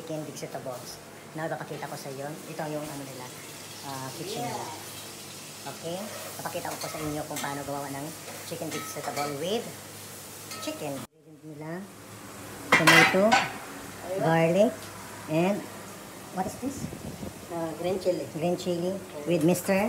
chicken vegetables. Now, ipapakita ko sa iyo. Ito yung ano nila, kitchen nila. Okay? Papakita ko po sa inyo kung paano gawa ng chicken vegetable with chicken. Nila, tomato, garlic, and what is this? Green chili. Green chili with Mr.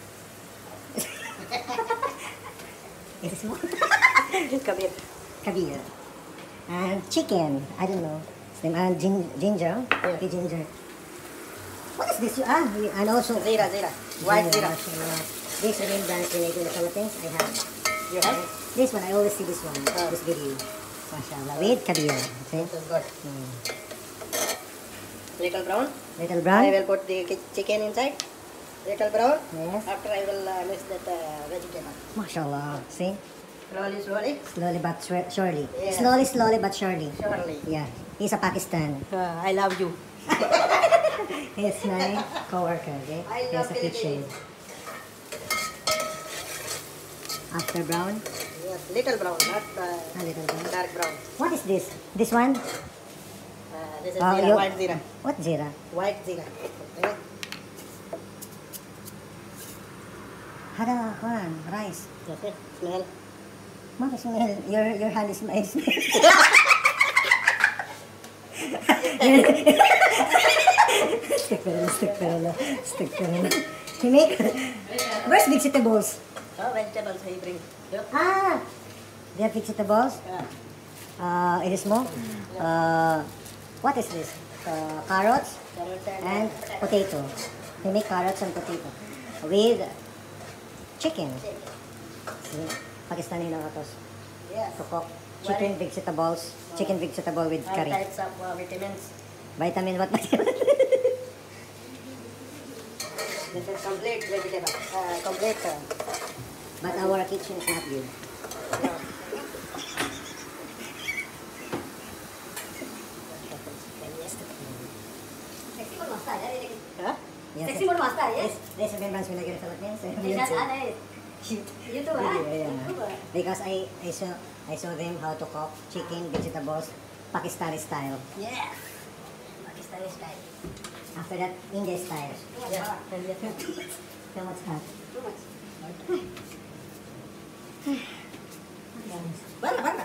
Is this more? Kabir. Kabir. And chicken. I don't know. It's name. And ginger. Yeah. Okay, ginger. What is this? And also Zira. White zira. This remain brands when I do the Philippines. I have. You have? This one. I always see this one. Oh. This video. Mashallah. With kabir. See? This is good. Hmm. Little brown. Little brown. I will put the chicken inside. Little brown. Yes. After I will mix that vegetable. Mashallah. See? Slowly. Slowly but surely. Yes. Slowly but surely. Surely. Yeah. He's a Pakistan. I love you. He's my co-worker. Okay? I He's love a kitchen. After brown. Yes, little brown, not A little brown. dark brown. What is this? This one? This is Oh, zira, you- white zira. What zira? White zira. Okay. Hada one rice. Okay. Smell. Mama smell. Your hand is my smell. Stick pero. He make. Where's vegetables? Oh, vegetables I bring. Yep. They have vegetables. Yeah. It is more. What is this? Carrots Carrot and potato. They make carrots and potato with chicken. See? Pakistani na katos. Yes. To cook chicken vegetables, chicken vegetable with All curry. types of vitamins. Vitamin what? Vitamin? This is complete vegetable. Complete. But our kitchen is not good. Huh? Yes. Sexy mode master, yes? This remembrance when I get to Philippines. Shoot. YouTuber, huh? Yeah. YouTuber. Because I saw them how to cook chicken vegetables Pakistani style. Yes. Pakistani style. After that, India style. Yeah. So much hot. Too much. Barra.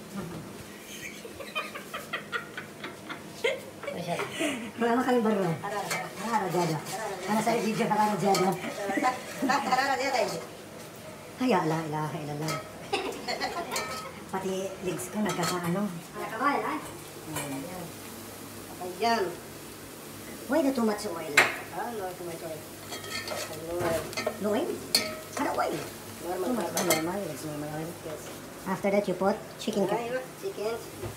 Wala mo kami baro. Harara jada. Ano sa video ka harara jada? Harara dia tayo. Haya la ilaha illallah. Pati legs ko nagkakaano. Kamay, ha? Ayan. Why the too much oil? No, too much oil. No oil? Ano oil? Normal. Too much normal. It's normal oil. Yes. After that, you put chicken cut. Chicken.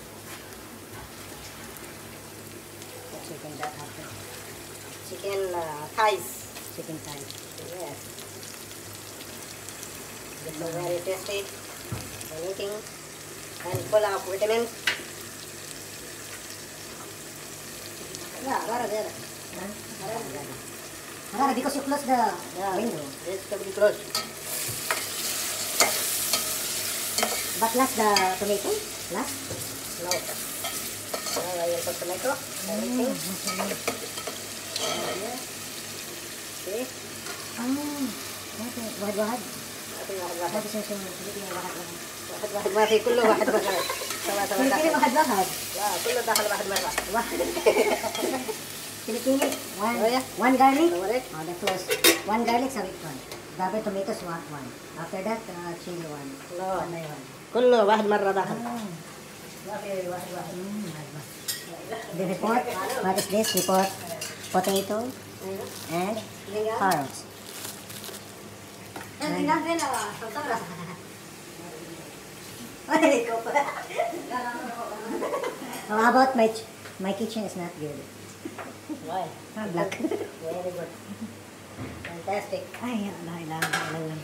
Chicken that after. Chicken thighs. Chicken thighs. Yes. This is very tasty. And eating. And full of vitamins. Yeah, harara dia. Harara, because you close the window. This can be closed. But last the tomato? Last? No. Now I will put tomato. Everything. Yeah. See? Wahad-wahad. Wahad-wahad. What is yung Filipino wahad-wahad? Wahad-wahad. Masih kullu wahad-wahad. Sama-sama Filipino dahil. wahad-wahad? Ya, kullu dahil wahad-wahad. Filipino, one, Oh, yeah. one garlic? Garlic. Oh, the close. One garlic sa one. Double tomatoes, one. After that, chili one. No. One by one. Kullu wahad marra dahil. Okay, wahad-wahad. Then report, what is this? Report, potato and carrots. Tingnan din, sobra. Ay, ikaw pa. How about my kitchen is not good. Why? Black. Very good. Fantastic. Ay, lang.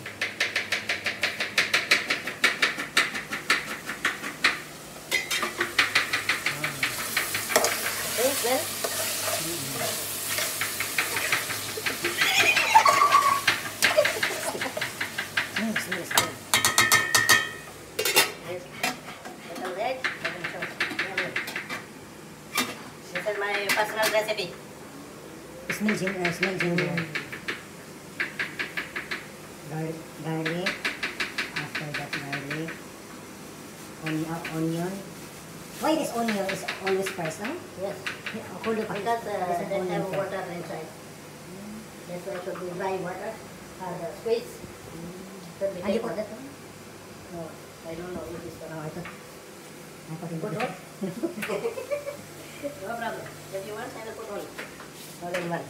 Okay, well. Smell. Little egg. This is my my personal recipe. Smell ginger. Garlic. After that, garlic. Onion. Why this onion is always first, no? Yes. Hold the Because This is they onion have first. water inside. That's why it should be dry water. The squeeze. Should be And you take put that? No, I don't know if it's Oh, ito. I put in Put the what? No problem. If you want, I will put one. Only one.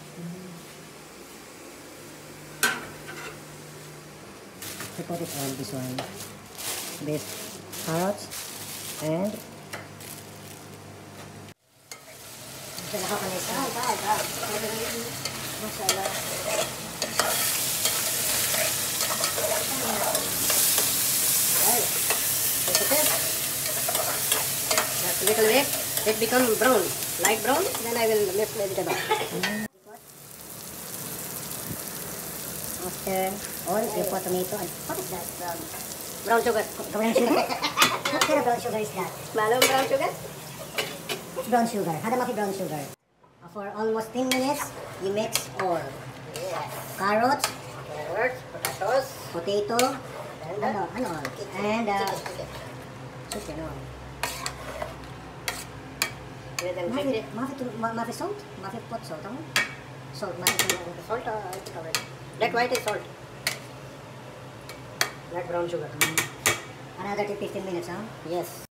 I put it on this one. This carrots and Ito nakakanis na. Masala. Right. That's okay. Just little bit. It become brown, light brown. Then I will mix vegetable. after all, you put tomato and what is that? Brown sugar. Brown sugar. What kind of brown sugar is that? Malum brown sugar. Brown sugar. Hadamaki brown sugar. For almost 10 minutes, you mix all. Yes. Carrots, Carrots, potatoes, potato, and and chicken. chicken. Let them shake it. Mafi salt? Mafi put salt, ano? Salt, mafi salt. Salt, I put already. Black white is salt. Black brown sugar. Another 15 minutes, huh? Yes.